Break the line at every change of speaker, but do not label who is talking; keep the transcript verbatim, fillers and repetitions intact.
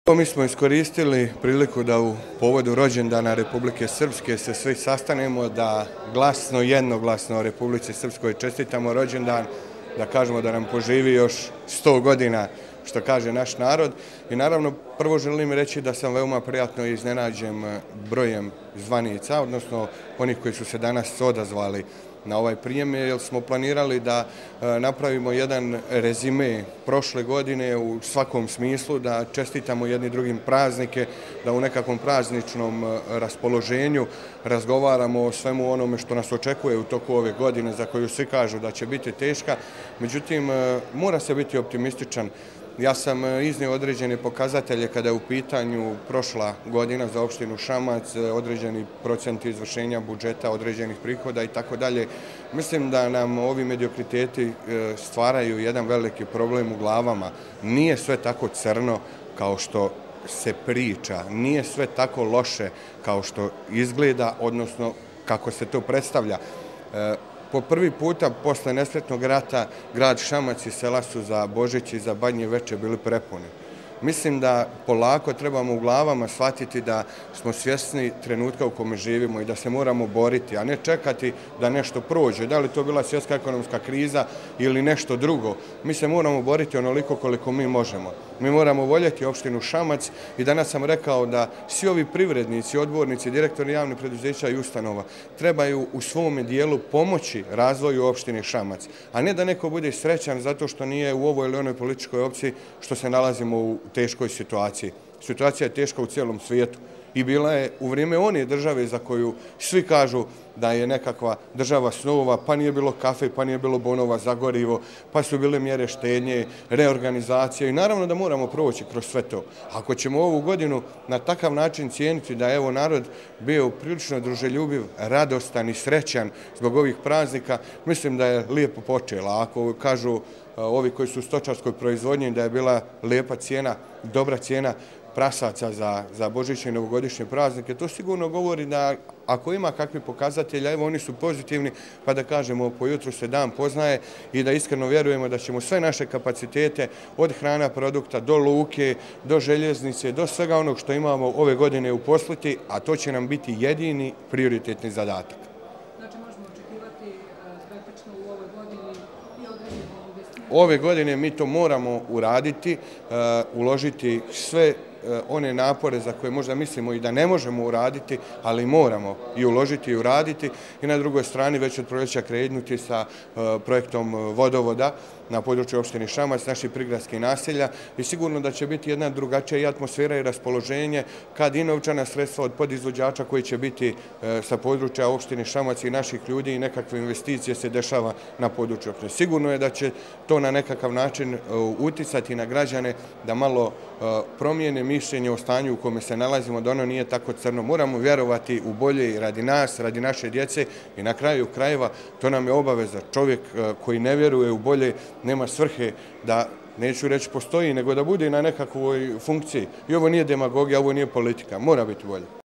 Mi smo iskoristili priliku da u povodu rođendana Republike Srpske se svi sastanemo, da glasno, jednoglasno Republici Srpskoj čestitamo rođendan, da kažemo da nam poživi još sto godina, što kaže naš narod. I naravno, prvo želim reći da sam veoma prijatno iznenađen brojem zvanica, odnosno onih koji su se danas odazvali na ovaj prijem, jer smo planirali da napravimo jedan rezime prošle godine u svakom smislu, da čestitamo jedni drugim praznike, da u nekakvom prazničnom raspoloženju razgovaramo o svemu onome što nas očekuje u toku ove godine, za koju svi kažu da će biti teška. Međutim, mora se biti optimističan. Ja sam iznio određene pokazatelje kada je u pitanju prošla godina za opštinu Šamac, određeni procenti izvršenja budžeta, određenih prihoda i tako dalje. Mislim da nam ovi mediokriteti stvaraju jedan veliki problem u glavama. Nije sve tako crno kao što se priča, nije sve tako loše kao što izgleda, odnosno kako se to predstavlja. Po prvi puta posle nesretnog rata grad Šamac i sela su za Božić i za Badnje veče bili prepuni. Mislim da polako trebamo u glavama shvatiti da smo svjesni trenutka u kome živimo i da se moramo boriti, a ne čekati da nešto prođe. Da li to bila svjetska ekonomska kriza ili nešto drugo. Mi se moramo boriti onoliko koliko mi možemo. Mi moramo voljeti opštinu Šamac i danas sam rekao da svi ovi privrednici, odbornici, direktori javnih preduzeća i ustanova trebaju u svome dijelu pomoći razvoju opštine Šamac, a ne da neko bude srećan zato što nije u ovoj ili onoj političkoj opciji što se nalazimo u teškoj situaciji. Situacija je teška u cijelom svijetu i bila je u vrijeme one države za koju svi kažu da je nekakva država snova, pa nije bilo kafe, pa nije bilo bonova za gorivo, pa su bile mjere štednje, reorganizacije i naravno da moramo proći kroz sve to. Ako ćemo ovu godinu na takav način cijeniti da je evo narod bio prilično druželjubiv, radostan i srećan zbog ovih praznika, mislim da je lijepo počela. Ako kažu ovi koji su u stočarskoj proizvodnji da je bila lijepa cijena, dobra cijena prasaca za, za božićne i novogodišnje praznike, to sigurno govori da ako ima kakvi pokazatelja, evo oni su pozitivni, pa da kažemo po jutru se dan poznaje i da iskreno vjerujemo da ćemo sve naše kapacitete od hrana produkta do luke, do željeznice, do svega onog što imamo ove godine uposliti, a to će nam biti jedini prioritetni zadatak.
Znači možemo očekivati praktično u ovoj godini i određene investicije?
Ove godine mi to moramo uraditi, uložiti sve one napore za koje možda mislimo i da ne možemo uraditi, ali moramo i uložiti i uraditi. I na drugoj strani već od proljeća krenuti sa projektom vodovoda na području opštine Šamac, naših prigradskih naselja i sigurno da će biti jedna drugačija i atmosfera i raspoloženje kad i novčana sredstva od podizvođača koji će biti sa područja opštine Šamac i naših ljudi i nekakve investicije se dešava na području opštine. Sigurno je da će to na nekakav način uticati na građane da malo promijene mišljenje o stanju u kome se nalazimo, da ono nije tako crno. Moramo vjerovati u bolje radi nas, radi naše djece i na kraju krajeva to nam je obaveza. Čovjek koji ne vjeruje u bolje nema svrhe da, neću reći postoji, nego da bude na nekakvoj funkciji. I ovo nije demagogija, ovo nije politika, mora biti bolje.